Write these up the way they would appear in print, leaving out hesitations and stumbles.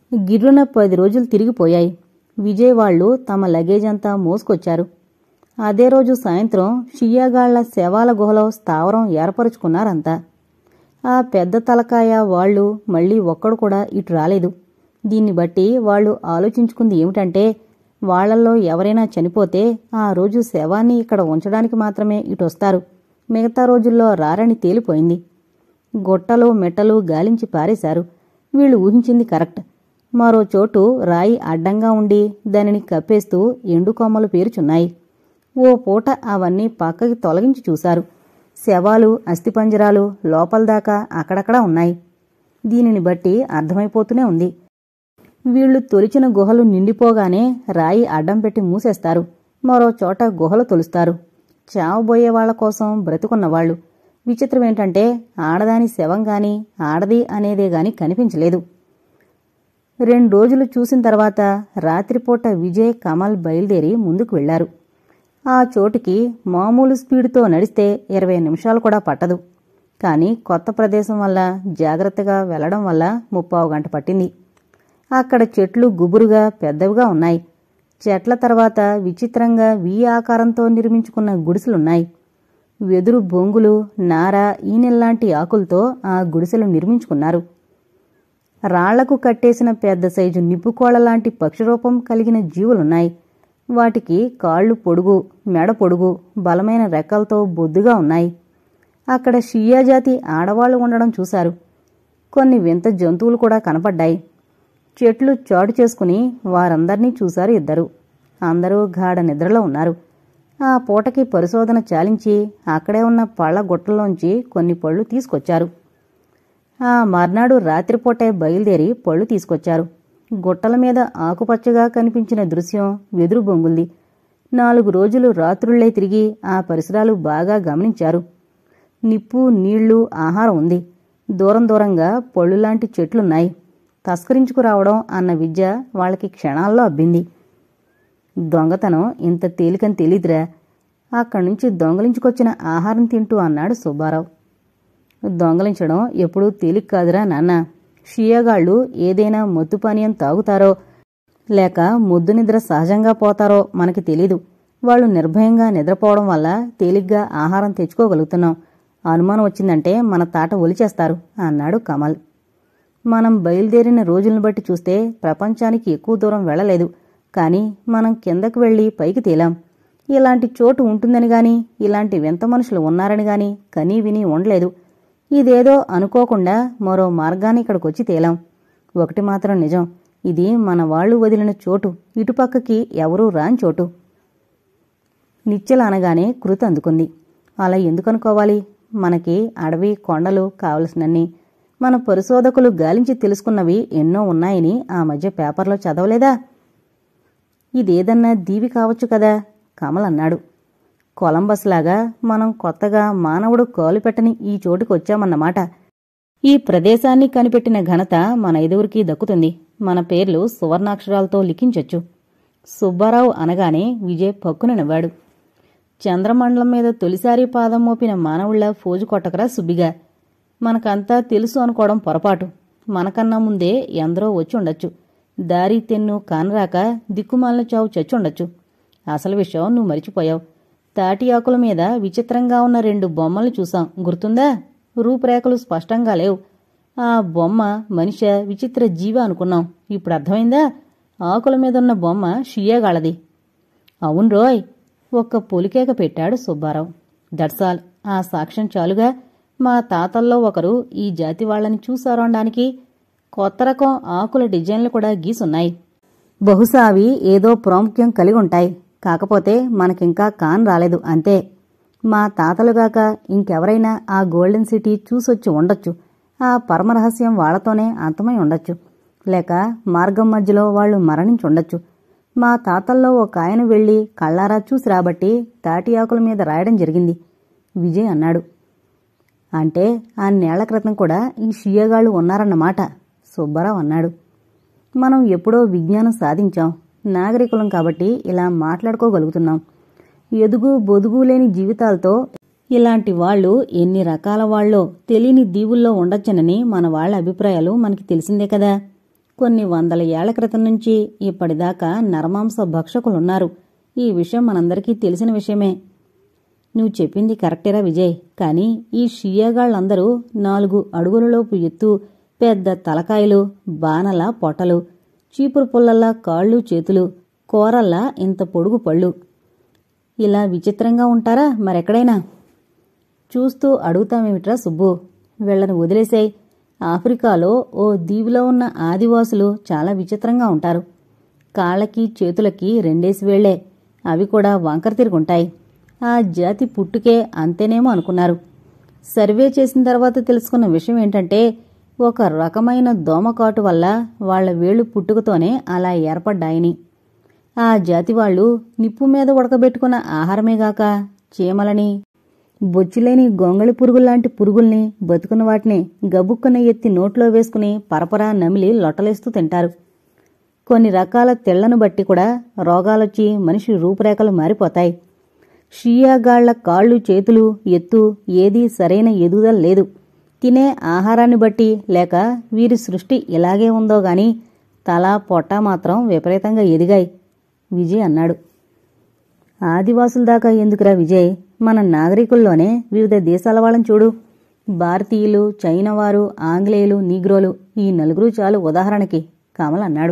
గిర్రున 10 రోజులు తిరిగిపోయాయి. విజయ్ వాళ్లు తమ లగేజంతా మోసుకొచ్చారు. అదే రోజు సాయంత్రం షియాగాళ్ల శవాల గుహలో స్థావరం ఏర్పరుచుకున్నారంతా. ఆ పెద్ద తలకాయ వాళ్లు మళ్లీ ఒక్కడు కూడా ఇటు రాలేదు. దీన్ని బట్టి వాళ్లు ఆలోచించుకుంది ఏమిటంటే, వాళ్లల్లో ఎవరైనా చనిపోతే ఆ రోజు శవాన్ని ఇక్కడ ఉంచడానికి మాత్రమే ఇటొస్తారు, మిగతా రోజుల్లో రారని తేలిపోయింది. గొట్టలు మెట్టలు గాలించి పారేశారు. వీళ్లు ఊహించింది కరెక్ట్. మరో చోటు రాయి అడ్డంగా ఉండి దానిని కప్పేస్తూ ఎండు కొమ్మలు పేరుచున్నాయి. ఓ పూట అవన్నీ పక్కకి తొలగించి చూశారు. శవాలు, అస్థిపంజరాలు లోపలదాకా అక్కడక్కడా ఉన్నాయి. దీనిని బట్టి అర్థమైపోతూనే ఉంది, వీళ్లు తొలిచిన గుహలు నిండిపోగానే రాయి అడ్డం పెట్టి మూసేస్తారు, మరో చోట గుహలు తొలుస్తారు. చావబోయే వాళ్ల కోసం బ్రతుకున్నవాళ్లు. విచిత్రమేంటంటే ఆడదాని శవం గాని ఆడది అనేదే గాని కనిపించలేదు. 2 రోజులు చూసిన తర్వాత రాత్రిపూట విజయ్, కమల్ బయలుదేరి ముందుకు వెళ్లారు. ఆ చోటుకి మామూలు స్పీడుతో నడిస్తే 20 నిమిషాలు కూడా పట్టదు. కానీ కొత్త ప్రదేశం వల్ల జాగ్రత్తగా వెళ్లడం వల్ల 30 గంట పట్టింది. అక్కడ చెట్లు గుబురుగా పెద్దవిగా ఉన్నాయి. చెట్ల తర్వాత విచిత్రంగా వి ఆకారంతో నిర్మించుకున్న గుడిసెలున్నాయి. వెదురు బొంగులు, నార, ఈనెల్లాంటి ఆకులతో ఆ గుడిసెలు నిర్మించుకున్నారు. రాళ్లకు కట్టేసిన పెద్ద సైజు నిప్పుకోళ్లలాంటి పక్షిరూపం కలిగిన జీవులున్నాయి. వాటికి కాళ్లు పొడుగు, మెడ పొడుగు, బలమైన రెక్కలతో బొద్దుగా ఉన్నాయి. అక్కడ షియా జాతి ఆడవాళ్లు ఉండడం చూశారు. కొన్ని వింత జంతువులు కూడా కనపడ్డాయి. చెట్లు చాటు చేసుకుని వారందర్నీ చూశారు ఇద్దరు. అందరూ గాఢ నిద్రలో ఉన్నారు. ఆ పూటకి పరిశోధన చాలించి అక్కడే ఉన్న పళ్ల గుట్టల్లోంచి కొన్ని పళ్ళు తీసుకొచ్చారు. ఆ మర్నాడు రాత్రిపూటే బయలుదేరి పళ్ళు తీసుకొచ్చారు. గుట్టల మీద ఆకుపచ్చగా కనిపించిన దృశ్యం వెదురు బొంగుల్ది. 4 రోజులు రాత్రుళ్లే తిరిగి ఆ పరిసరాలు బాగా గమనించారు. నిప్పు, నీళ్లు, ఆహారం ఉంది. దూరం దూరంగా పళ్ళులాంటి చెట్లున్నాయి. తస్కరించుకురావడం అన్న విద్య వాళ్ళకి క్షణాల్లో అబ్బింది. దొంగతనం ఇంత తేలికని తెలీదురా, అక్కడ్నుంచి దొంగలించుకొచ్చిన ఆహారం తింటూ అన్నాడు సుబ్బారావు. దొంగలించడం ఎప్పుడూ తేలిక కాదురా నాన్న. షియాగాళ్లు ఏదైనా మత్తు పానీయం తాగుతారో లేక ముద్దు నిద్ర సహజంగా పోతారో మనకి తెలీదు. వాళ్లు నిర్భయంగా నిద్రపోవడం వల్ల తేలిగ్గా ఆహారం తెచ్చుకోగలుగుతున్నాం. అనుమానం వచ్చిందంటే మన తాట ఒలిచేస్తారు అన్నాడు కమల్. మనం బయలుదేరిన రోజులను బట్టి చూస్తే ప్రపంచానికి ఎక్కువ దూరం వెళ్లలేదు. కానీ మనం కిందకు వెళ్లి పైకి తేలాం. ఇలాంటి చోటు ఉంటుందని గాని ఇలాంటి వింత మనుషులు ఉన్నారని గాని కనీ విని ఉండలేదు. ఇదేదో అనుకోకుండా మరో మార్గాన్ని ఇక్కడికొచ్చి తేలాం. ఒకటి మాత్రం నిజం, ఇది మన వాళ్లు వదిలిన చోటు, ఇటుపక్కకి ఎవరూ రాని చోటు. నిచ్చెల అనగానే కృతి అందుకుంది. అలా ఎందుకనుకోవాలి? మనకి అడవి, కొండలు కావలసినన్ని. మన పరిశోధకులు గాలించి తెలుసుకున్నవి ఎన్నో ఉన్నాయని ఆ మధ్య పేపర్లో చదవలేదా? ఇదేదన్నా దీవి కావచ్చు కదా, కమల్ అన్నాడు. కొలంబస్ లాగా మనం కొత్తగా మానవుడు కాలు పెట్టని ఈ చోటుకొచ్చామన్నమాట. ఈ ప్రదేశాన్ని కనిపెట్టిన ఘనత మన ఐదుగురికి దక్కుతుంది. మన పేర్లు సువర్ణాక్షరాలతో లిఖించొచ్చు. సుబ్బారావు అనగానే విజయ్ పక్కున నవ్వాడు. చంద్రమండలం మీద తొలిసారి పాదం మోపిన మానవుళ్ల ఫోజు కొట్టకరా సుబ్బిగా. మనకంతా తెలుసు అనుకోవడం పొరపాటు. మనకన్నా ముందే ఎందరో వచ్చి ఉండొచ్చు. దారి తెన్ను కానరాక దిక్కుమాలిన చావు చచ్చుండొచ్చు. అసలు విషయం నువ్వు మరిచిపోయావు. తాటి ఆకుల మీద విచిత్రంగా ఉన్న 2 బొమ్మల్ని చూసాం, గుర్తుందా? రూపురేఖలు స్పష్టంగా లేవు. ఆ బొమ్మ మనిష, విచిత్ర జీవ అనుకున్నాం. ఇప్పుడు అర్థమైందా? ఆకుల మీదున్న బొమ్మ షియాగాళ్లది. అవును రోయ్, ఒక్క పొలికేక పెట్టాడు సుబ్బారావు. దట్సాల్, ఆ సాక్ష్యం చాలుగా. మా తాతల్లో ఒకరు ఈ జాతి వాళ్లని చూసారనడానికి కొత్త రకం ఆకుల డిజైన్లు కూడా గీసున్నాయి. బహుశా అవి ఏదో ప్రాముఖ్యం కలిగుంటాయి. కాకపోతే మనకింకా కాన్ రాలేదు అంతే. మా తాతలుగాక ఇంకెవరైనా ఆ గోల్డెన్ సిటీ చూసొచ్చి ఉండొచ్చు. ఆ పరమరహస్యం వాళ్లతోనే అంతమై ఉండొచ్చు. లేక మార్గం మధ్యలో వాళ్లు మరణించుండొచ్చు. మా తాతల్లో ఒక ఆయన వెళ్లి కళ్ళారా చూసి రాబట్టి తాటి ఆకుల మీద రాయడం జరిగింది విజయ్ అన్నాడు. అంటే ఆ నేళ్ల క్రితం కూడా ఈ షియాగాళ్లు ఉన్నారన్నమాట సుబ్బారావు అన్నాడు. మనం ఎప్పుడో విజ్ఞానం సాధించాం. నాగరికులం కాబట్టి ఇలా మాట్లాడుకోగలుగుతున్నాం. ఎదుగు బొదుగు లేని జీవితాలతో ఇలాంటి వాళ్లు ఎన్ని రకాల వాళ్లో తెలియని దీవుల్లో ఉండొచ్చనని మన వాళ్ల అభిప్రాయాలు మనకి తెలిసిందే కదా. కొన్ని వందల ఏళ్ల క్రితం నుంచి ఇప్పటిదాకా నరమాంస భక్షకులున్నారు. ఈ విషయం మనందరికీ తెలిసిన విషయమే. నువ్వు చెప్పింది కరెక్టేరా విజయ్. కాని ఈ షియాగాళ్లందరూ 4 అడుగులలోపు ఎత్తు, పెద్ద తలకాయలు, బాణలా పొట్టలు, చీపురు పుల్లల్లా కాళ్ళు చేతులు, కూరల్లా ఇంత పొడుగు పళ్ళు. ఇలా విచిత్రంగా ఉంటారా మరెక్కడైనా? చూస్తూ అడుగుతామేమిట్రా సుబ్బు, వీళ్లను వదిలేసాయి. ఆఫ్రికాలో ఓ దీవిలో ఉన్న ఆదివాసులు చాలా విచిత్రంగా ఉంటారు. కాళ్లకి చేతులకి 2 వేళ్లే, అవి కూడా వంకర తిరుగుంటాయి. ఆ జాతి పుట్టుకే అంతేనేమో అనుకున్నారు. సర్వే చేసిన తర్వాత తెలుసుకున్న విషయం ఏంటంటే, ఒక రకమైన దోమకాటు వల్ల వాళ్ల వేళ్లు పుట్టుకతోనే అలా ఏర్పడ్డాయని. ఆ జాతి వాళ్లు నిప్పు మీద ఉడకబెట్టుకున్న ఆహారమేగాక చీమలని, బొచ్చులేని గొంగళి పురుగుల్లాంటి పురుగుల్ని, బతుకున్న వాటిని గబుక్కున ఎత్తి నోట్లో వేసుకుని పరపరా నమిలి లొట్టలేస్తూ తింటారు. కొన్ని రకాల తెళ్లను బట్టి కూడా రోగాలొచ్చి మనిషి రూపురేఖలు మారిపోతాయి. షియాగాళ్ల కాళ్ళు చేతులు ఎత్తు ఏదీ సరైన ఎదుగుదల లేదు. తినే ఆహారాన్ని బట్టి లేక వీరి సృష్టి ఇలాగే ఉందో గాని తల పొట్ట మాత్రం విపరీతంగా ఎదిగాయి విజయ్ అన్నాడు. ఆదివాసుల దాకా ఎందుకురా విజయ్, మన నాగరికుల్లోనే వివిధ దేశాల వాళ్ళని చూడు. భారతీయులు, చైనావారు, ఆంగ్లేయులు, నీగ్రోలు, ఈ 4 చాలు ఉదాహరణకి కమల్ అన్నాడు.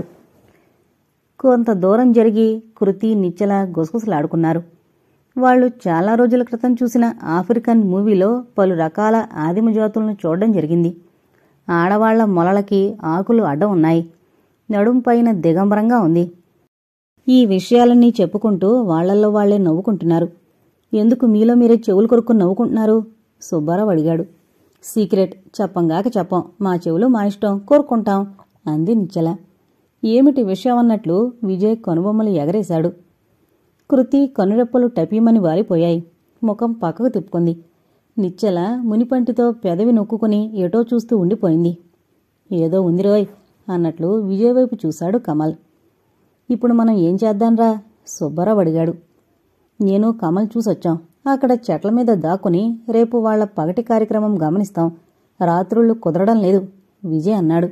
కొంత దూరం జరిగి కృతి, నిచ్చల గుసగుసలాడుకున్నారు. వాళ్లు చాలా రోజుల క్రితం చూసిన ఆఫ్రికన్ మూవీలో పలు రకాల ఆదిమ జాతులను చూడడం జరిగింది. ఆడవాళ్ల మొలలకి ఆకులు అడ్డం ఉన్నాయి. నడుం పైన దిగంబరంగా ఉంది. ఈ విషయాలన్నీ చెప్పుకుంటూ వాళ్లల్లో వాళ్లే నవ్వుకుంటున్నారు. ఎందుకు మీలో మీరే చెవులు కొరుక్కుని నవ్వుకుంటున్నారు? సుబ్బారావు అడిగాడు. సీక్రెట్, చెప్పంగాక చెప్పం, మా చెవులు మా ఇష్టం, కోరుకుంటాం అంది నిచ్చల. ఏమిటి విషయం అన్నట్లు విజయ్ కనుబొమ్మలు ఎగరేశాడు. కృతి కనురెప్పలు టపీమని వాలిపోయాయి. ముఖం పక్కకు తిప్పుకుంది. నిచ్చల మునిపంటితో పెదవి నొక్కుకుని ఎటో చూస్తూ ఉండిపోయింది. ఏదో ఉందిరోయ్ అన్నట్లు విజయ్ వైపు చూశాడు కమల్. ఇప్పుడు మనం ఏం చేద్దాంరా? సుబ్బారావు అడిగాడు. నేను కమల్ చూసొచ్చాం. అక్కడ చెట్ల మీద దాక్కుని రేపు వాళ్ల పగటి కార్యక్రమం గమనిస్తాం. రాత్రుళ్ళు కుదరడం లేదు విజయ్ అన్నాడు.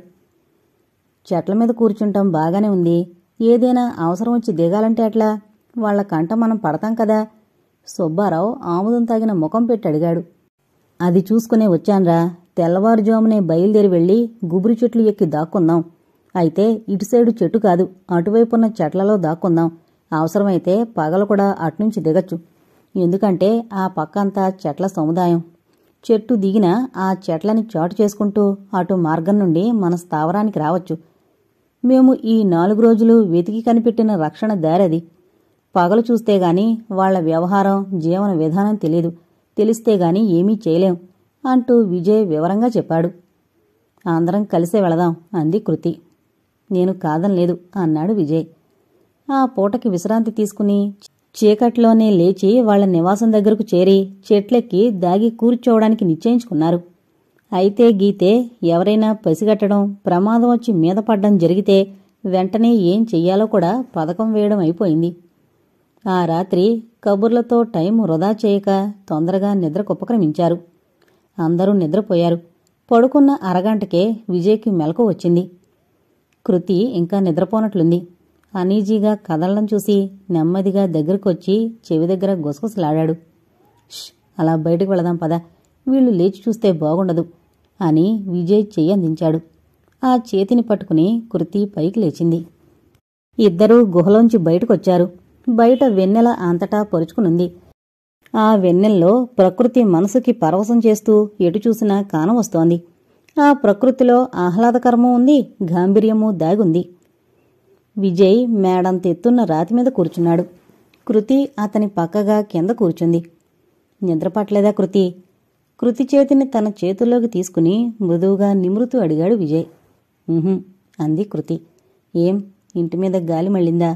చెట్ల మీద కూర్చుంటాం బాగానే ఉంది. ఏదైనా అవసరం వచ్చి దిగాలంటే అట్లా? వాళ్ల కంట మనం పడతాం కదా. సుబ్బారావు ఆముదం తాగిన ముఖం పెట్టి అడిగాడు. అది చూసుకునే వచ్చాన్రా. తెల్లవారుజామునే బయలుదేరి వెళ్లి గుబురు చెట్లు ఎక్కి దాక్కుందాం. అయితే ఇటు సైడు చెట్టు కాదు, అటువైపున్న చెట్లలో దాక్కుందాం. అవసరమైతే పగలు కూడా అట్నుంచి దిగచ్చు. ఎందుకంటే ఆ పక్కంతా చెట్ల సముదాయం. చెట్టు దిగినా ఆ చెట్లని చాటు చేసుకుంటూ అటు మార్గం నుండి మన స్థావరానికి రావచ్చు. మేము ఈ 4 రోజులు వెతికి కనిపెట్టిన రక్షణ దారది. పగలు చూస్తేగాని వాళ్ల వ్యవహారం, జీవన విధానం తెలీదు. తెలిస్తేగాని ఏమీ చేయలేం అంటూ విజయ్ వివరంగా చెప్పాడు. అందరం కలిసే వెళదాం అంది కృతి. నేను కాదనలేదు అన్నాడు విజయ్. ఆ పూటకి విశ్రాంతి తీసుకుని చీకట్లోనే లేచి వాళ్ల నివాసం దగ్గరకు చేరి చెట్లెక్కి దాగి కూర్చోవడానికి నిశ్చయించుకున్నారు. అయితే గీతే ఎవరైనా పసిగట్టడం, ప్రమాదం వచ్చి మీద పడ్డం జరిగితే వెంటనే ఏం చెయ్యాలో కూడా పథకం వేయడం అయిపోయింది. ఆ రాత్రి కబుర్లతో టైం వృధా చేయక తొందరగా నిద్రకు ఉపక్రమించారు. అందరూ నిద్రపోయారు. పడుకున్న అరగంటకే విజయ్కి మెలకు వచ్చింది. కృతి ఇంకా నిద్రపోనట్లుంది. అనీజీగా కదలడం చూసి నెమ్మదిగా దగ్గరకొచ్చి చెవి దగ్గర గుసగుసలాడాడు. అలా బయటకు వెళదాం పద, వీళ్లు లేచి చూస్తే బాగుండదు అని విజయ్ చెయ్యందించాడు. ఆ చేతిని పట్టుకుని కృతి పైకి లేచింది. ఇద్దరూ గుహలోంచి బయటకొచ్చారు. బయట వెన్నెల అంతటా పొరుచుకునుంది. ఆ వెన్నెల్లో ప్రకృతి మనసుకి పరవశం చేస్తూ ఎటు చూసినా కానవస్తోంది. ఆ ప్రకృతిలో ఆహ్లాదకరమూ ఉంది, గాంభీర్యమూ దాగుంది. విజయ్ మేడంతెత్తున్న రాతిమీద కూర్చున్నాడు. కృతి అతని పక్కగా కింద కూర్చుంది. నిద్రపట్లేదా కృతి? కృతి చేతిని తన చేతుల్లోకి తీసుకుని మృదువుగా నిమురుతూ అడిగాడు విజయ్. అంది కృతి. ఏం, ఇంటిమీద గాలి మళ్ళిందా?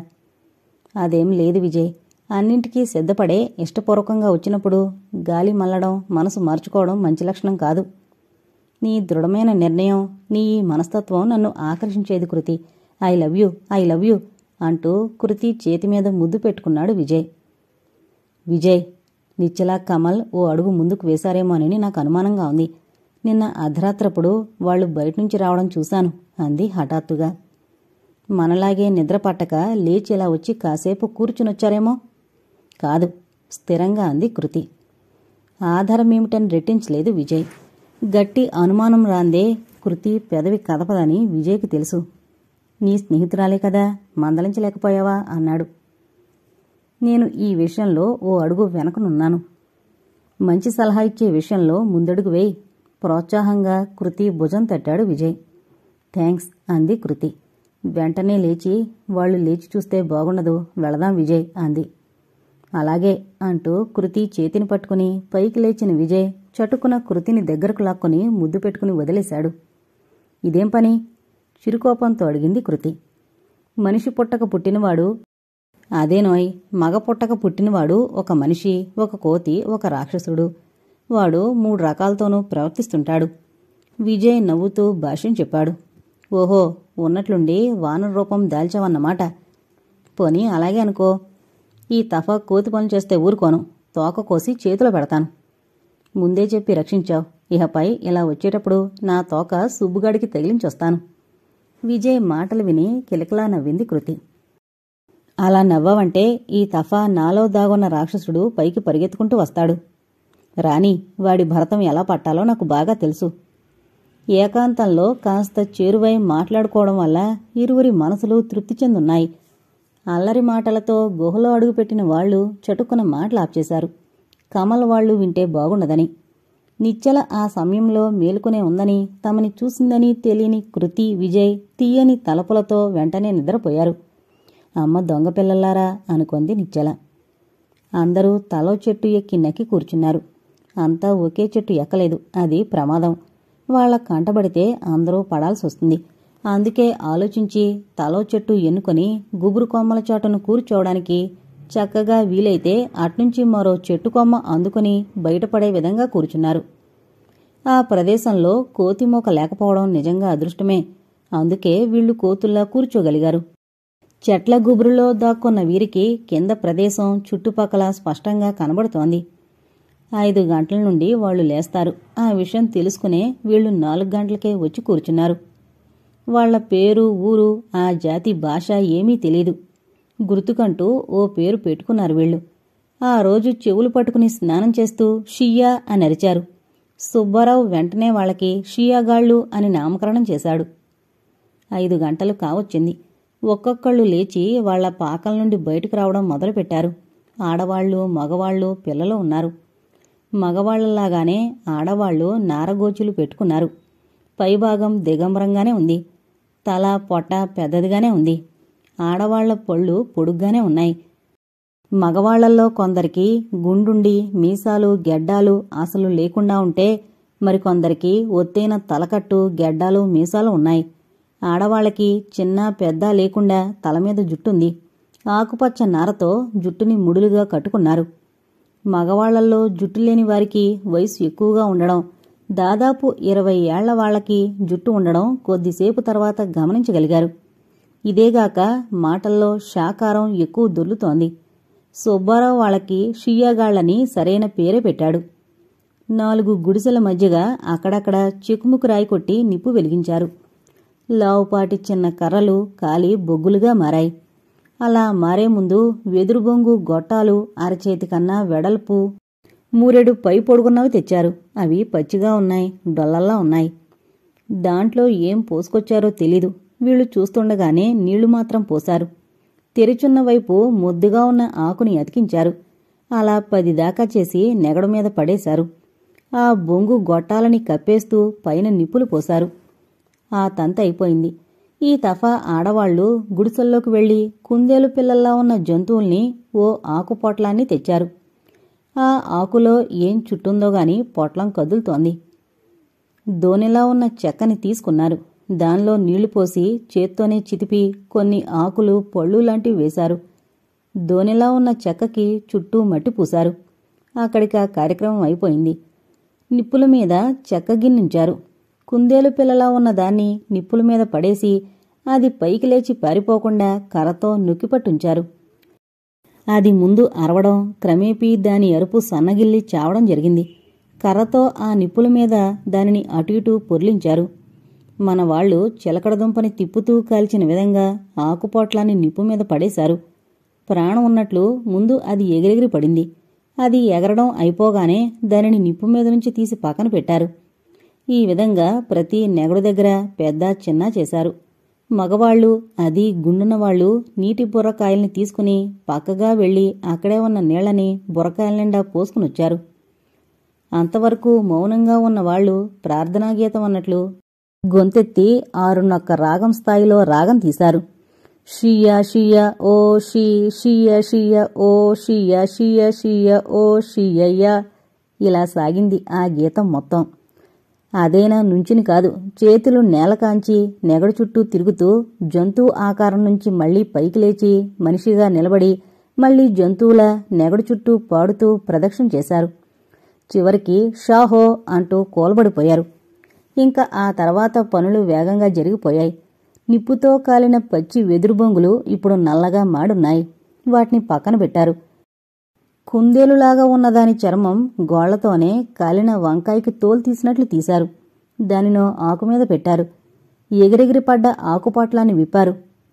అదేం లేదు విజయ్. అన్నింటికీ సిద్ధపడే ఇష్టపూర్వకంగా వచ్చినప్పుడు గాలి మల్లడం, మనసు మార్చుకోవడం మంచి లక్షణం కాదు. నీ దృఢమైన నిర్ణయం, నీ ఈ మనస్తత్వం నన్ను ఆకర్షించేది Kriti. I love you, I love you అంటూ కృతి చేతిమీద ముద్దు పెట్టుకున్నాడు విజయ్. విజయ్, నిచ్చలా కమల్ ఓ అడుగు ముందుకు వేశారేమోనని నాకు అనుమానంగా ఉంది. నిన్న అర్ధరాత్రప్పుడు వాళ్లు బయటనుంచి రావడం చూశాను అంది హఠాత్తుగా. మనలాగే నిద్ర పట్టక లేచి ఇలా వచ్చి కాసేపు కూర్చునొచ్చారేమో. కాదు, స్థిరంగా అంది కృతి. ఆధారమేమిటని రెట్టించలేదు విజయ్. గట్టి అనుమానం రాందే కృతి పెదవి కదపదని విజయ్కి తెలుసు. నీ స్నేహితురాలే కదా, మందలించలేకపోయావా అన్నాడు. నేను ఈ విషయంలో ఓ అడుగు వెనకనున్నాను. మంచి సలహా ఇచ్చే విషయంలో ముందడుగు వేయి. ప్రోత్సాహంగా కృతి భుజం తట్టాడు విజయ్. థ్యాంక్స్ అంది కృతి. వెంటనే లేచి, వాళ్ళు లేచి చూస్తే బాగుండదు, వెళదాం విజయ్ అంది. అలాగే అంటూ కృతి చేతిని పట్టుకుని పైకి లేచిన విజయ్ చటుకున కృతిని దగ్గరకు లాక్కొని ముద్దు పెట్టుకుని వదిలేశాడు. ఇదేం పని? చిరుకోపంతో అడిగింది కృతి. మనిషి పుట్టక పుట్టినవాడు అదేనోయ్, మగ పుట్టక పుట్టినవాడు ఒక మనిషి, ఒక కోతి, ఒక రాక్షసుడు. వాడు 3 రకాలతోనూ ప్రవర్తిస్తుంటాడు. విజయ్ నవ్వుతూ భాష్యం చెప్పాడు. ఓహో, ఉన్నట్లుండి వానర రూపం దాల్చావన్నమాట. పోనీ అలాగే అనుకో. ఈ తఫా కోతి పనులు చేస్తే ఊరుకోను, తోక కోసి చేతిలో పెడతాను. ముందే చెప్పి రక్షించావు. ఇహపై ఇలా వచ్చేటప్పుడు నా తోక సుబ్బుగాడికి తగిలించొస్తాను. విజయ్ మాటలు విని కిలకిలా నవ్వింది కృతి. అలా నవ్వావంటే ఈ తఫా నాలో దాగున్న రాక్షసుడు పైకి పరిగెత్తుకుంటూ వస్తాడు. రాణి, వాడి భరతం ఎలా పట్టాలో నాకు బాగా తెలుసు. ఏకాంతంలో కాస్త చేరువై మాట్లాడుకోవడం వల్ల ఇరువురి మనసులు తృప్తి చెందున్నాయి. అల్లరి మాటలతో గుహలో అడుగుపెట్టిన వాళ్లు చటుక్కున మాటలు ఆప్చేశారు. కమల్ వాళ్లు వింటే బాగుండదని. నిశ్చల ఆ సమయంలో మేలుకునే ఉందని, తమని చూసిందని తెలియని కృతి, విజయ్ తీయని తలపులతో వెంటనే నిద్రపోయారు. అమ్మ దొంగపిల్లలారా అనుకొంది నిశ్చల. అందరూ తలో చెట్టు ఎక్కి నక్కి కూర్చున్నారు. అంతా ఒకే చెట్టు ఎక్కలేదు, అది ప్రమాదం. వాళ్ల కంటబడితే అందరూ పడాల్సొస్తుంది. అందుకే ఆలోచించి తలో చెట్టు ఎన్నుకొని గుబురు కొమ్మల చాటును కూర్చోవడానికి చక్కగా వీలైతే అట్నుంచి మరో చెట్టు కొమ్మ అందుకుని బయటపడే విధంగా కూర్చున్నారు. ఆ ప్రదేశంలో కోతిమోక లేకపోవడం నిజంగా అదృష్టమే. అందుకే వీళ్లు కోతుల్లా కూర్చోగలిగారు. చెట్ల గుబురులో దాక్కున్న వీరికి కింద ప్రదేశం చుట్టుపక్కల స్పష్టంగా కనబడుతోంది. 5 గంటల నుండి వాళ్లు లేస్తారు. ఆ విషయం తెలుసుకునే వీళ్లు 4 గంటలకే వచ్చి కూర్చున్నారు. వాళ్ల పేరు, ఊరు, ఆ జాతి భాష ఏమీ తెలీదు. గుర్తుకంటూ ఓ పేరు పెట్టుకున్నారు వీళ్లు. ఆ రోజు చెవులు పట్టుకుని స్నానం చేస్తూ షియ్యా అని అరిచారు. సుబ్బారావు వెంటనే వాళ్లకి షియాగాళ్లు అని నామకరణం చేశాడు. 5 గంటలు కావచ్చింది. ఒక్కొక్కళ్ళు లేచి వాళ్ల పాకల నుండి బయటకు రావడం మొదలుపెట్టారు. ఆడవాళ్లు, మగవాళ్లు, పిల్లలు ఉన్నారు. మగవాళ్లలాగానే ఆడవాళ్లు నారగోచులు పెట్టుకున్నారు. పైభాగం దిగంబరంగానే ఉంది. తల, పొట్ట పెద్దదిగానే ఉంది. ఆడవాళ్ల పళ్ళు పొడుగ్గానే ఉన్నాయి. మగవాళ్లల్లో కొందరికి గుండుండి మీసాలు, గెడ్డాలు అసలు లేకుండా ఉంటే, మరికొందరికి ఒత్తైన తలకట్టు, గెడ్డాలు, మీసాలు ఉన్నాయి. ఆడవాళ్లకి చిన్న పెద్ద లేకుండా తలమీద జుట్టుంది. ఆకుపచ్చ నారతో జుట్టుని ముడులుగా కట్టుకున్నారు. మగవాళ్లల్లో జుట్టు లేని వారికి వయసు ఎక్కువగా ఉండడం, దాదాపు 20 ఏళ్ల వాళ్లకి జుట్టు ఉండడం కొద్దిసేపు తర్వాత గమనించగలిగారు. ఇదేగాక మాటల్లో షాకారం ఎక్కువ దొర్లుతోంది. సుబ్బారావు వాళ్లకి షియ్యాగాళ్లని సరైన పేరే పెట్టాడు. 4 గుడిసెల మధ్యగా అక్కడక్కడ చికుముకు రాయి కొట్టి నిప్పు వెలిగించారు. లావుపాటి చిన్న కర్రలు కాలి బొగ్గులుగా మారాయి. అలా మారే ముందు వెదురు బొంగు గొట్టాలు అరచేతి కన్నా వెడల్పు 3 పై పొడుగున్నవి తెచ్చారు. అవి పచ్చిగా ఉన్నాయి, డొల్లల్లా ఉన్నాయి. దాంట్లో ఏం పోసుకొచ్చారో తెలీదు. వీళ్లు చూస్తుండగానే నీళ్లు మాత్రం పోశారు. తెరిచున్న వైపు ముద్దుగా ఉన్న ఆకుని అతికించారు. అలా 10 దాకా చేసి నెగడు మీద పడేశారు. ఆ బొంగు గొట్టాలని కప్పేస్తూ పైన నిప్పులు పోశారు. ఆ తంత అయిపోయింది. ఈ తఫా ఆడవాళ్లు గుడిసెల్లోకి వెళ్లి కుందేలు పిల్లల్లా ఉన్న జంతువుల్ని ఓ ఆకు పొట్లాన్ని తెచ్చారు. ఆ ఆకులో ఏం చుట్టుందోగాని పొట్లం కదులుతోంది. దోనెలా ఉన్న చెక్కని తీసుకున్నారు. దానిలో నీళ్లు పోసి చేత్తోనే చితిపి కొన్ని ఆకులు, పళ్ళు లాంటివి వేశారు. దోనెలా ఉన్న చెక్కకి చుట్టూ మట్టి పూశారు. అక్కడికి ఆ కార్యక్రమం అయిపోయింది. నిప్పుల మీద చెక్క గిన్నుంచారు. కుందేలు పిల్లలా ఉన్న దాన్ని నిప్పుల మీద పడేసి అది పైకి లేచి పారిపోకుండా కర్రతో నొక్కిపట్టుంచారు. అది ముందు అరవడం, క్రమేపీ దాని అరుపు సన్నగిల్లి చావడం జరిగింది. కర్రతో ఆ నిప్పుల మీద దానిని అటు ఇటు పొర్లించారు. మన వాళ్లు చిలకడదుంపని తిప్పుతూ కాల్చిన విధంగా ఆకుపోట్లాన్ని నిప్పు మీద పడేశారు. ప్రాణం ఉన్నట్లు ముందు అది ఎగిరెగిరి పడింది. అది ఎగరడం అయిపోగానే దానిని నిప్పు మీద నుంచి తీసి పక్కన పెట్టారు. ఈ విధంగా ప్రతి నెగడు దగ్గర పెద్ద చిన్న చేశారు. మగవాళ్లు, అది గుండున్నవాళ్లు నీటి బుర్రకాయల్ని తీసుకుని పక్కగా వెళ్లి అక్కడే ఉన్న నీళ్లని బుర్రకాయల నిండా పోసుకునొచ్చారు. అంతవరకు మౌనంగా ఉన్నవాళ్లు ప్రార్థనాగీతం అన్నట్లు గొంతెత్తి 6 రాగం స్థాయిలో రాగం తీశారు. షియ షియ ఓ షీ షియ షియ ఓ షియ షియ షియ ఓ షియయ్య. ఇలా సాగింది ఆ గీతం మొత్తం. అదేనా నుంచిని కాదు, చేతులు నేల కాంచి నెగడు చుట్టూ తిరుగుతూ జంతువు ఆకారం నుంచి మళ్లీ పైకి లేచి మనిషిగా నిలబడి మళ్లీ జంతువుల నెగడు చుట్టూ పాడుతూ ప్రదక్షిణ చేశారు. చివరికి షాహో అంటూ కోల్బడిపోయారు. ఇంకా ఆ తర్వాత పనులు వేగంగా జరిగిపోయాయి. నిప్పుతో కాలిన పచ్చి వెదురు బొంగులు ఇప్పుడు నల్లగా మాడున్నాయి. వాటిని పక్కన పెట్టారు. కుందేలులాగా ఉన్నదాని చర్మం గోళ్లతోనే కాలిన వంకాయకి తోలు తీసినట్లు తీశారు. దానినో ఆకుమీద పెట్టారు. ఎగిరెగిరి పడ్డ ఆకుపాట్లాన్ని విప్పారు.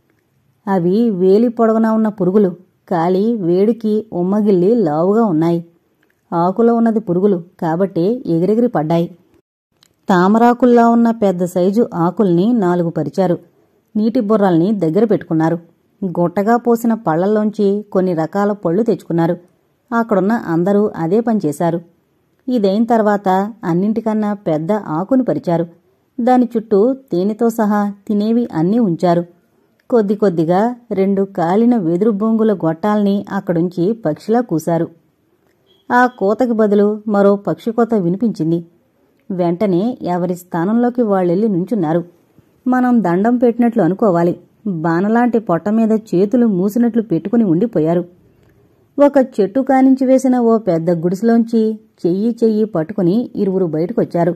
అవి వేలి పొడవునా ఉన్న పురుగులు. కాలి వేడికి ఉమ్మగిల్లి లావుగా ఉన్నాయి. ఆకులో ఉన్నది పురుగులు కాబట్టి ఎగిరెగిరి పడ్డాయి. తామరాకుల్లా ఉన్న పెద్ద సైజు ఆకుల్ని 4 పరిచారు. నీటి బుర్రల్ని దగ్గర పెట్టుకున్నారు. గుట్టగా పోసిన పళ్లల్లోంచి కొన్ని రకాల పళ్ళు తెచ్చుకున్నారు. అక్కడున్న అందరూ అదే పనిచేశారు. ఇదైన తర్వాత అన్నింటికన్నా పెద్ద ఆకుని పరిచారు. దాని చుట్టూ తేనెతో సహా తినేవి అన్నీ ఉంచారు. కొద్ది కొద్దిగా 2 కాలిన వెదురు బొంగుల గొట్టాల్ని అక్కడుంచి పక్షిలా కూశారు. ఆ కోతకి బదులు మరో పక్షి కోత వినిపించింది. వెంటనే ఎవరి స్థానంలోకి వాళ్ళెళ్ళి నుంచున్నారు. మనం దండం పెట్టినట్లు అనుకోవాలి. బాణలాంటి పొట్టమీద చేతులు మూసినట్లు పెట్టుకుని ఉండిపోయారు. ఒక చెట్టు కానించి వేసిన ఓ పెద్ద గుడిసెలోంచి చెయ్యి పట్టుకుని 2 బయటకొచ్చారు.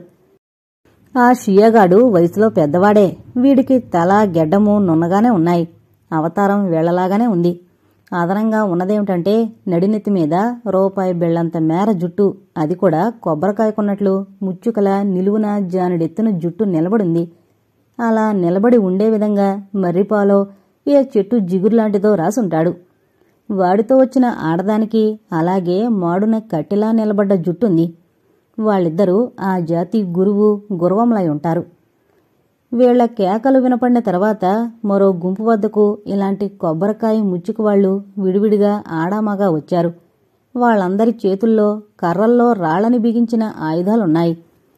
ఆ షియాగాడు వయసులో పెద్దవాడే. వీడికి తల గెడ్డము నున్నగానే ఉన్నాయి. అవతారం వీళ్లలాగానే ఉంది. అదనంగా ఉన్నదేమిటంటే నడినెత్తి మీద రూపాయి బిళ్లంత మేర జుట్టు. అది కూడా కొబ్బరికాయ కొన్నట్లు ముచ్చుకల నిలువున జానుడెత్తున జుట్టు నిలబడింది. అలా నిలబడి ఉండే విధంగా మర్రిపాలో ఏ చెట్టు జిగురులాంటిదో రాసుంటాడు. వాడితో వచ్చిన ఆడదానికి అలాగే మాడున కట్టిలా నిలబడ్డ జుట్టుంది. వాళ్ళిద్దరూ ఆ జాతి గురువు గురవంలై ఉంటారు. వీళ్ల కేకలు వినపడిన తర్వాత మరో గుంపు వద్దకు ఇలాంటి కొబ్బరికాయ ముచ్చుకువాళ్లు విడివిడిగా ఆడామగా వచ్చారు. వాళ్ళందరి చేతుల్లో కర్రల్లో రాళ్లని బిగించిన ఆయుధాలున్నాయి.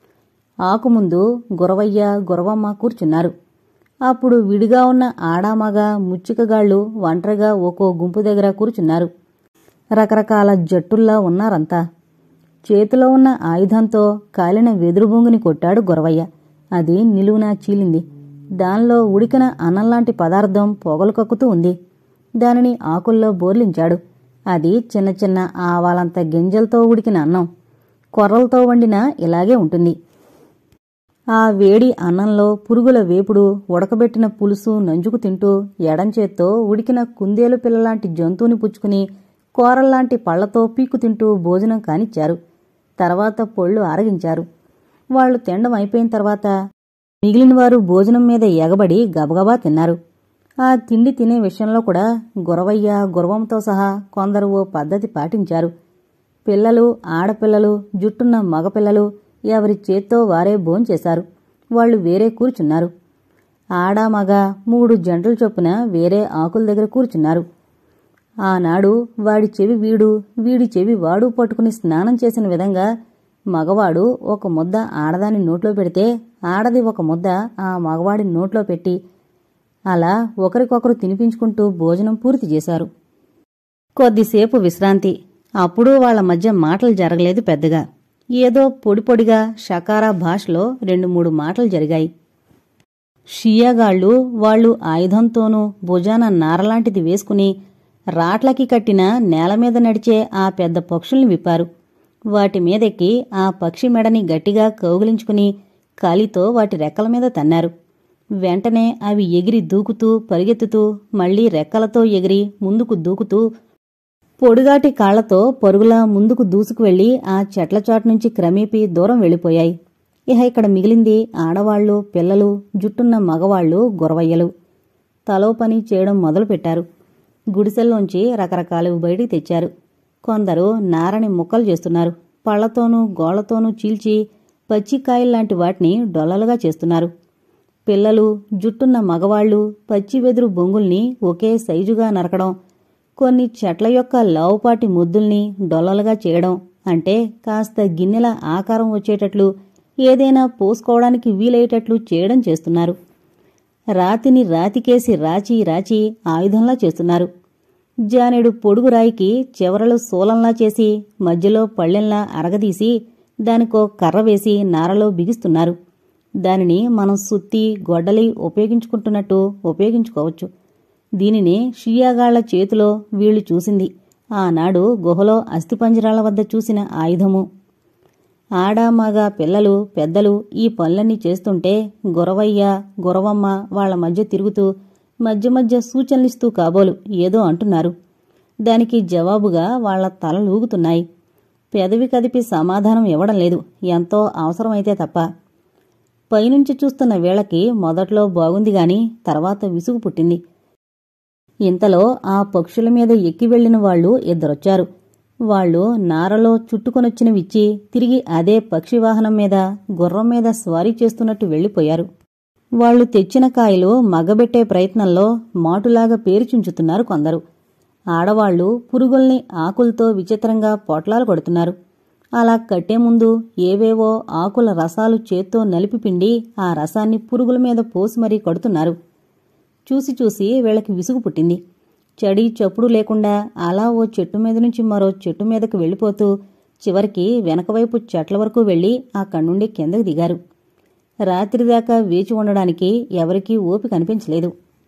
ఆకు ముందు గురవయ్య గురవమ్మ కూర్చున్నారు. అప్పుడు విడిగా ఉన్న ఆడామగా ముచ్చికగాళ్లు ఒంటరిగా ఒక్కో గుంపు దగ్గర కూర్చున్నారు. రకరకాల జట్టుల్లా ఉన్నారంతా. చేతిలో ఉన్న ఆయుధంతో కాలిన వెదురు బొంగుని కొట్టాడు గురవయ్య. అది నిలువునా చీలింది. దానిలో ఉడికిన అన్నంలాంటి పదార్థం పొగలు కక్కుతూ ఉంది. దానిని ఆకుల్లో బోర్లించాడు. అది చిన్న చిన్న ఆవాలంత గింజలతో ఉడికిన అన్నం. కొర్రలతో వండినా ఇలాగే ఉంటుంది. ఆ వేడి అన్నంలో పురుగుల వేపుడు, ఉడకబెట్టిన పులుసు నంజుకు తింటూ ఎడంచేత్తో ఉడికిన కుందేలు పిల్లలాంటి జంతువుని పుచ్చుకుని కూరల్లాంటి పళ్లతో పీక్కు తింటూ భోజనం కానిచ్చారు. తర్వాత పొళ్ళు ఆరగించారు. వాళ్లు తినడం అయిపోయిన తర్వాత మిగిలినవారు భోజనం మీద ఎగబడి గబగబా తిన్నారు. ఆ తిండి తినే విషయంలో కూడా గురవయ్య గురవంతో సహా కొందరు ఓ పద్ధతి పాటించారు. పిల్లలు, ఆడపిల్లలు, జుట్టున్న మగపిల్లలు ఎవరి చేత్తో వారే భోంచేశారు. వాళ్లు వేరే కూర్చున్నారు. ఆడ మగ 3 జంటలు చొప్పున వేరే ఆకుల దగ్గర కూర్చున్నారు. ఆనాడు వాడి చెవి వీడు, వీడి చెవి వాడు పట్టుకుని స్నానం చేసిన విధంగా మగవాడు ఒక ముద్ద ఆడదాని నోట్లో పెడితే ఆడది ఒక ముద్ద ఆ మగవాడి నోట్లో పెట్టి అలా ఒకరికొకరు తినిపించుకుంటూ భోజనం పూర్తి చేశారు. కొద్దిసేపు విశ్రాంతి. అప్పుడు వాళ్ల మధ్య మాటలు జరగలేదు పెద్దగా. ఏదో పొడిపొడిగా షకారా భాషలో 2-3 మాటలు జరిగాయి. షియాగాళ్లు వాళ్లు ఆయుధంతోనూ భుజాన నారలాంటిది వేసుకుని రాట్లకి కట్టిన నేలమీద నడిచే ఆ పెద్ద పక్షుల్ని విప్పారు. వాటి మీదెక్కి ఆ పక్షి మెడని గట్టిగా కౌగిలించుకుని కాలితో వాటి రెక్కల మీద తన్నారు. వెంటనే అవి ఎగిరి దూకుతూ పరిగెత్తుతూ మళ్లీ రెక్కలతో ఎగిరి ముందుకు దూకుతూ పొడుగాటి కాళ్లతో పరుగులా ముందుకు దూసుకువెళ్లి ఆ చెట్ల చాటు నుంచి క్రమేపీ దూరం వెళ్ళిపోయాయి. ఇహ ఇక్కడ మిగిలింది ఆడవాళ్లు, పిల్లలు, జుట్టున్న మగవాళ్లు, గొరవయ్యలు. తలో పని చేయడం మొదలుపెట్టారు. గుడిసెల్లోంచి రకరకాలు బయటికి తెచ్చారు. కొందరు నారని ముక్కలు చేస్తున్నారు. పళ్లతోనూ గోళ్లతోనూ చీల్చి పచ్చికాయల్లాంటి వాటిని డొల్లలుగా చేస్తున్నారు. పిల్లలు, జుట్టున్న మగవాళ్లు పచ్చి వెదురు బొంగుల్ని ఒకే సైజుగా నరకడం, కొన్ని చెట్ల యొక్క లావుపాటి ముద్దుల్ని డొల్లలుగా చేయడం, అంటే కాస్త గిన్నెల ఆకారం వచ్చేటట్లు, ఏదైనా పోసుకోవడానికి వీలయ్యేటట్లు చేయడం చేస్తున్నారు. రాతిని రాతికేసి రాచి రాచి ఆయుధంలా చేస్తున్నారు. జానెడు పొడుగు రాయికి చివరలు శూలంలా చేసి మధ్యలో పళ్ళెంలా అరగదీసి దానికో కర్ర వేసి నారలో బిగిస్తున్నారు. దానిని మనం సుత్తి, గొడ్డలి ఉపయోగించుకుంటున్నట్టు ఉపయోగించుకోవచ్చు. దీనినే షియాగాళ్ల చేతిలో వీళ్లు చూసింది ఆనాడు గుహలో అస్థిపంజరాల వద్ద చూసిన ఆయుధము. ఆడ, మగ, పిల్లలు, పెద్దలు ఈ పనులన్నీ చేస్తుంటే గురవయ్య, గురవమ్మ వాళ్ల మధ్య తిరుగుతూ మధ్య మధ్య సూచనలిస్తూ కాబోలు ఏదో అంటున్నారు. దానికి జవాబుగా వాళ్ల తలలూగుతున్నాయి. పెదవి కదిపి సమాధానం ఇవ్వడం లేదు, ఎంతో అవసరమైతే తప్ప. పైనుంచి చూస్తున్న వీళ్లకి మొదట్లో బాగుందిగాని తర్వాత విసుగు పుట్టింది. ఇంతలో ఆ పక్షుల మీద ఎక్కి వెళ్లిన వాళ్లు ఇద్దరొచ్చారు. వాళ్లు నారలో చుట్టుకొనొచ్చినవిచ్చి తిరిగి అదే పక్షివాహనం మీద, గుర్రం మీద స్వారీ చేస్తున్నట్టు వెళ్లిపోయారు. వాళ్లు తెచ్చిన కాయలు మగ్గబెట్టే ప్రయత్నంలో మాటులాగా పేరుచుంచుతున్నారు కొందరు. ఆడవాళ్లు పురుగుల్ని ఆకులతో విచిత్రంగా పొట్లాలు కొడుతున్నారు. అలా కట్టే ముందు ఏవేవో ఆకుల రసాలు చేత్తో నలిపి పిండి ఆ రసాన్ని పురుగుల మీద పోసి మరీ కడుతున్నారు. చూసి చూసి వీళ్లకి విసుగు పుట్టింది. చడి చప్పుడు లేకుండా అలా ఓ చెట్టు మీద నుంచి మరో చెట్టు మీదకు వెళ్లిపోతూ చివరికి వెనకవైపు చెట్ల వరకు వెళ్లి అక్కడ్నుండి కిందకు దిగారు. రాత్రిదాకా వేచి ఉండడానికి ఎవరికీ ఓపిక అనిపించలేదు.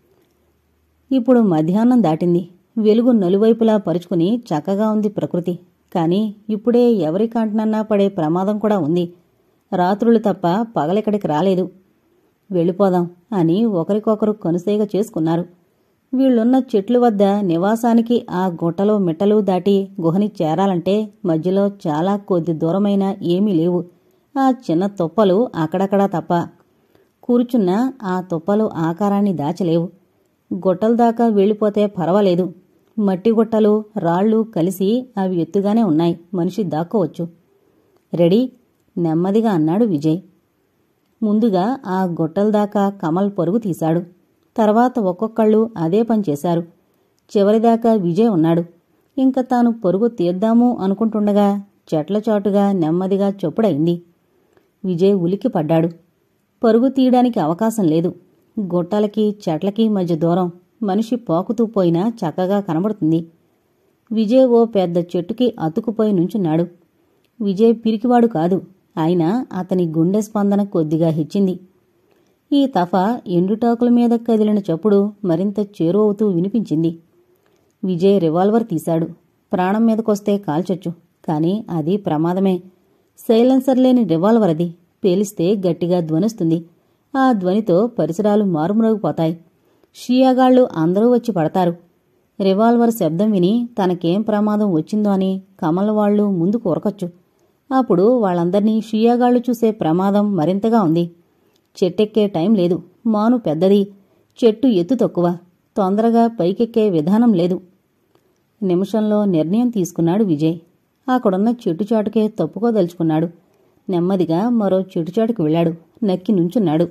ఇప్పుడు మధ్యాహ్నం దాటింది. వెలుగు నలువైపులా పరుచుకుని చక్కగా ఉంది ప్రకృతి. కాని ఇప్పుడే ఎవరి కంటనన్నా పడే ప్రమాదం కూడా ఉంది. రాత్రులు తప్ప పగలిక్కడికి రాలేదు. వెళ్ళిపోదాం అని ఒకరికొకరు కనుసైగ చేసుకున్నారు. వీళ్లున్న చెట్ల వద్ద నివాసానికి ఆ గుట్టలో మిట్టలు దాటి గుహని చేరాలంటే మధ్యలో చాలా కొద్ది దూరమైనా ఏమీ లేవు. ఆ చిన్న తుప్పలు అక్కడక్కడా తప్ప. కూర్చున్న ఆ తుప్పలు ఆకారాన్ని దాచలేవు. గుట్టల దాకా వెళ్ళిపోతే పర్వాలేదు. మట్టి గుట్టలు, రాళ్లు కలిసి అవి ఎత్తుగానే ఉన్నాయి. మనిషి దాక్కోవచ్చు. రెడీ? నెమ్మదిగా అన్నాడు విజయ్. ముందుగా ఆ గుట్టల దాకా కమల్ పరుగు తీశాడు. తర్వాత ఒక్కొక్కళ్ళు అదే పనిచేశారు. చివరిదాకా విజయ్ ఉన్నాడు. ఇంక తాను పరుగు తీద్దాము అనుకుంటుండగా చెట్ల చాటుగా నెమ్మదిగా చొప్పుడైంది. విజయ్ ఉలిక్కి పడ్డాడు. పరుగు తీయడానికి అవకాశం లేదు. గుట్టలకి చెట్లకి మధ్య దూరం. మనిషి పాకుతూ పోయినా చక్కగా కనబడుతుంది. విజయ్ ఓ పెద్ద చెట్టుకి అతుకుపోయి నుంచున్నాడు. విజయ్ పిరికివాడు కాదు. అయినా అతని గుండె స్పందన కొద్దిగా హెచ్చింది. ఈ తఫా ఎండుటాకుల మీద కదిలిన చప్పుడు మరింత చేరువవుతూ వినిపించింది. విజయ్ రివాల్వర్ తీశాడు. ప్రాణం మీదకొస్తే కాల్చొచ్చు. కాని అది ప్రమాదమే. సైలెన్సర్ లేని రివాల్వర్ అది. పేలిస్తే గట్టిగా ధ్వనిస్తుంది. ఆ ధ్వనితో పరిసరాలు మారుమ్రోగిపోతాయి. షియాగాళ్లు అందరూ వచ్చి పడతారు. రివాల్వర్ శబ్దం విని తనకేం ప్రమాదం వచ్చిందో అని కమల్ వాళ్లు ముందుకు ఉరకొచ్చు. అప్పుడు వాళ్లందర్నీ షియాగాళ్లు చూసే ప్రమాదం మరింతగా ఉంది. చెట్టెక్కే టైం లేదు. మాను పెద్దది. చెట్టు ఎత్తు తక్కువ. తొందరగా పైకెక్కే విధానం లేదు. నిమిషంలో నిర్ణయం తీసుకున్నాడు విజయ్. అక్కడున్న చెట్టుచాటుకే తప్పుకోదలుచుకున్నాడు. నెమ్మదిగా మరో చెట్టుచాటుకు వెళ్లాడు. నక్కి నుంచున్నాడు.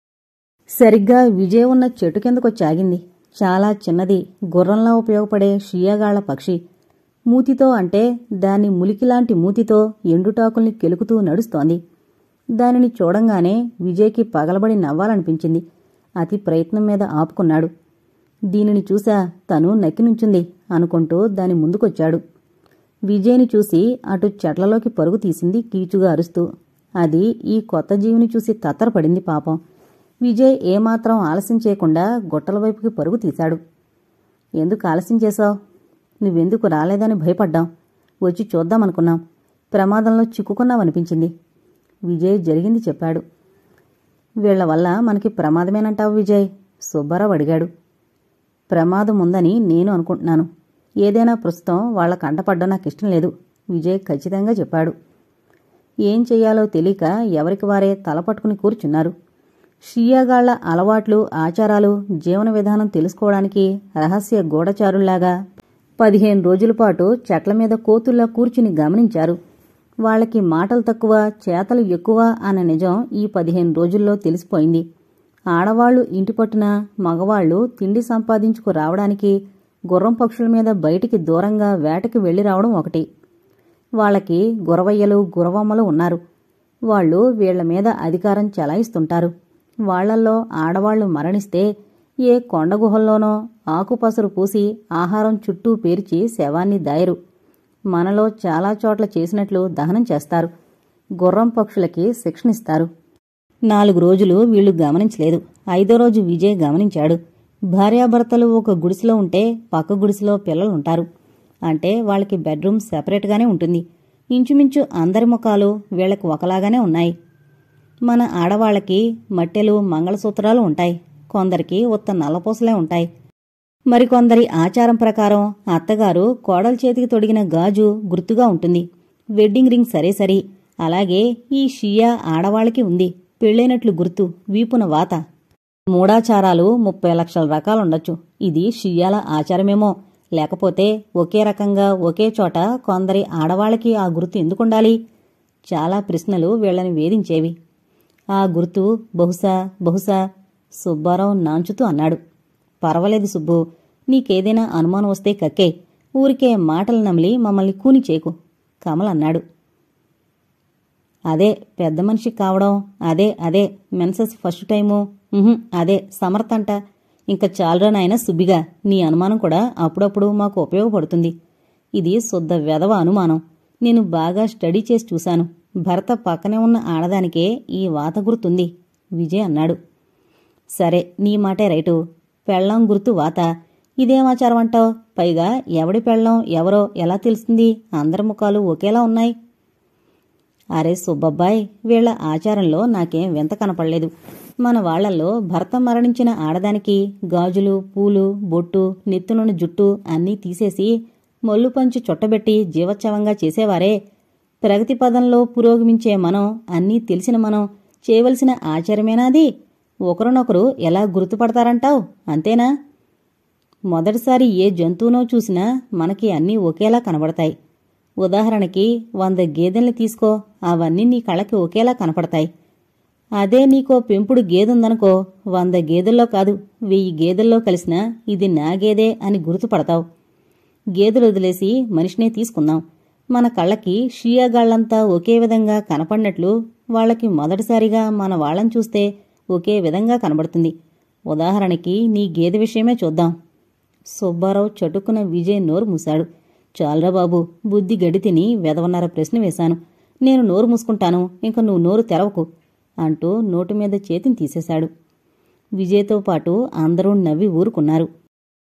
సరిగ్గా విజయ్ ఉన్న చెట్టు కిందకొచ్చాగింది. చాలా చిన్నది, గుర్రంలా ఉపయోగపడే షియాగాళ్ల పక్షి. మూతితో, అంటే దాని ములికిలాంటి మూతితో ఎండుటాకుల్ని కెలుకుతూ నడుస్తోంది. దానిని చూడంగానే విజయ్కి పగలబడి నవ్వాలనిపించింది. అతి ప్రయత్నం మీద ఆపుకున్నాడు. దీనిని చూసా తను నక్కి నుంచుంది అనుకుంటూ దాని ముందుకొచ్చాడు. విజయ్ని చూసి అటు చెట్లలోకి పరుగు తీసింది కీచుగా అరుస్తూ. అది ఈ కొత్త జీవిని చూసి తత్తరపడింది పాపం. విజయ్ ఏమాత్రం ఆలస్యం చేయకుండా గుట్టల వైపుకి పరుగు తీశాడు. ఎందుకు ఆలస్యం చేశావు? నువ్వెందుకు రాలేదని భయపడ్డాం. వచ్చి చూద్దామనుకున్నాం. ప్రమాదంలో చిక్కుకున్నావనిపించింది. విజయ్ జరిగింది చెప్పాడు. వీళ్ల వల్ల మనకి ప్రమాదమేనంటావు విజయ్? సుబ్బారావు అడిగాడు. ప్రమాదం ఉందని నేను అనుకుంటున్నాను. ఏదైనా ప్రస్తుతం వాళ్ల కంటపడ్డం నాకిష్టం లేదు. విజయ్ ఖచ్చితంగా చెప్పాడు. ఏం చెయ్యాలో తెలియక ఎవరికి వారే తలపట్టుకుని కూర్చున్నారు. షియాగాళ్ల అలవాట్లు, ఆచారాలు, జీవన విధానం తెలుసుకోవడానికి రహస్య గూఢచారుల్లాగా 15 రోజుల పాటు చెట్ల మీద కోతుల్లా కూర్చుని గమనించారు. వాళ్లకి మాటలు తక్కువ, చేతలు ఎక్కువ అన్న నిజం ఈ 15 రోజుల్లో తెలిసిపోయింది. ఆడవాళ్లు ఇంటి పట్టున, మగవాళ్లు తిండి సంపాదించుకు రావడానికి గుర్రం పక్షుల మీద బయటికి దూరంగా వేటకి వెళ్లి రావడం ఒకటి. వాళ్లకి గురవయ్యలు, గురవమ్మలు ఉన్నారు. వాళ్లు వీళ్ల మీద అధికారం చెలాయిస్తుంటారు. వాళ్లల్లో ఆడవాళ్లు మరణిస్తే ఏ కొండగుహల్లోనో ఆకుపసరు పూసి ఆహారం చుట్టూ పేర్చి శవాన్ని దాయరు. మనలో చాలా చోట్ల చేసినట్లు దహనం చేస్తారు. గుర్రం పక్షులకి శిక్షణిస్తారు. 4 రోజులు వీళ్లు గమనించలేదు. 5వ రోజు విజయ్ గమనించాడు. భార్యాభర్తలు ఒక గుడిసెలో ఉంటే పక్క గుడిసెలో పిల్లలుంటారు. అంటే వాళ్ళకి బెడ్రూమ్ సెపరేట్గానే ఉంటుంది. ఇంచుమించు అందరి ముఖాలు వీళ్లకు ఒకలాగానే ఉన్నాయి. మన ఆడవాళ్లకి మట్టెలు, మంగళసూత్రాలు ఉంటాయి. కొందరికి ఉత్త నల్లపూసలే ఉంటాయి. మరికొందరి ఆచారం ప్రకారం అత్తగారు కోడల చేతికి తొడిగిన గాజు గుర్తుగా ఉంటుంది. వెడ్డింగ్ రింగ్ సరే. అలాగే ఈ షియా ఆడవాళ్లకి ఉంది. పెళ్ళైనట్లు గుర్తు, వీపున వాత. మూఢాచారాలు 30 లక్షల రకాలుండొచ్చు. ఇది షియాల ఆచారమేమో. లేకపోతే ఒకే రకంగా ఒకే చోట కొందరి ఆడవాళ్లకి ఆ గుర్తు ఎందుకుండాలి? చాలా ప్రశ్నలు వీళ్లని వేధించేవి. ఆ గుర్తు బహుశా సుబ్బారావు నాంచుతూ అన్నాడు. పర్వాలేదు సుబ్బు, నీకేదైనా అనుమానం వస్తే కక్కే. ఊరికే మాటలు నమిలి మమ్మల్ని కూని చేకు, కమల్ అన్నాడు. అదే పెద్ద మనిషి కావడం, అదే మెన్సెస్ ఫస్ట్ టైము, అదే సమర్థంట. ఇంక చాలరా నాయన సుబ్బిగా, నీ అనుమానం కూడా అప్పుడప్పుడు మాకు ఉపయోగపడుతుంది. ఇది శుద్ధ వెధవ అనుమానం. నేను బాగా స్టడీ చేసి చూశాను. భర్త పక్కనే ఉన్న ఆడదానికే ఈ వాత గుర్తుంది, విజయ్ అన్నాడు. సరే, నీ మాటే రైటు. పెళ్ళాం గుర్తు వాత. ఇదేమాచారం అంటావు? పైగా ఎవడి పెళ్ళాం ఎవరో ఎలా తెలుస్తుంది? అందరి ముఖాలు ఒకేలా ఉన్నాయి. అరే సుబ్బబ్బాయ్, వీళ్ల ఆచారంలో నాకేం వింత కనపడలేదు. మన వాళ్లల్లో భర్త మరణించిన ఆడదానికి గాజులు, పూలు, బొట్టు, నెత్తునున్న జుట్టు అన్నీ తీసేసి మొల్లు పంచి చుట్టబెట్టి జీవోత్సవంగా చేసేవారే. ప్రగతి పదంలో పురోగమించే మనం, అన్నీ తెలిసిన మనం చేయవలసిన ఆచారమేనాది? ఒకరినొకరు ఎలా గుర్తుపడతారంటావు? అంతేనా? మొదటిసారి ఏ జంతువునో చూసినా మనకి అన్నీ ఒకేలా కనబడతాయి. ఉదాహరణకి 100 గేదెల్ని తీసుకో, అవన్నీ నీ కళ్ళకి ఒకేలా కనపడతాయి. అదే నీకో పెంపుడు గేదుందనుకో, 100 గేదెల్లో కాదు 1000 గేదెల్లో కలిసినా ఇది నా గేదే అని గుర్తుపడతావు. గేదెలు వదిలేసి మనిషినే తీసుకుందాం. మన కళ్ళకి షియాగాళ్లంతా ఒకే విధంగా కనపడినట్లు వాళ్లకి మొదటిసారిగా మన వాళ్ళని చూస్తే ఒకే విధంగా కనబడుతుంది. ఉదాహరణకి నీ గేదె విషయమే చూద్దాం. సుబ్బారావు చటుక్కున విజయ్ నోరు మూశాడు. చాలరా బాబు, బుద్ధి గడి తిని వెదవన్నర ప్రశ్న వేశాను. నేను నోరు మూసుకుంటాను, ఇంక నువ్వు నోరు తెరవకు అంటూ నోటి మీద చేతిని తీసేశాడు. విజయ్తో పాటు అందరూ నవ్వి ఊరుకున్నారు.